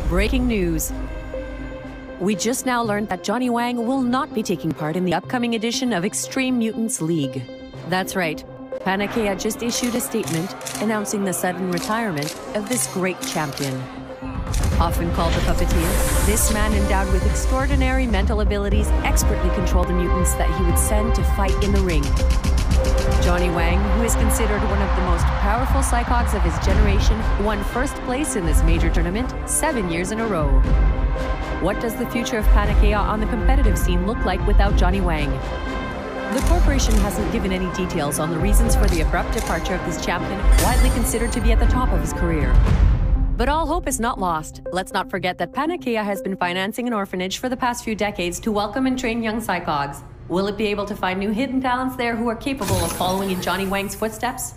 Breaking news. We just now learned that Johnny Wang will not be taking part in the upcoming edition of Extreme Mutants League. That's right. Panacea just issued a statement announcing the sudden retirement of this great champion. Often called the puppeteer, this man endowed with extraordinary mental abilities expertly controlled the mutants that he would send to fight in the ring. Johnny Wang, who is considered one of the most powerful Psycogs of his generation, won first place in this major tournament 7 years in a row. What does the future of Panacea on the competitive scene look like without Johnny Wang? The corporation hasn't given any details on the reasons for the abrupt departure of this champion, widely considered to be at the top of his career. But all hope is not lost. Let's not forget that Panacea has been financing an orphanage for the past few decades to welcome and train young Psycogs. Will it be able to find new hidden talents there who are capable of following in Johnny Wang's footsteps?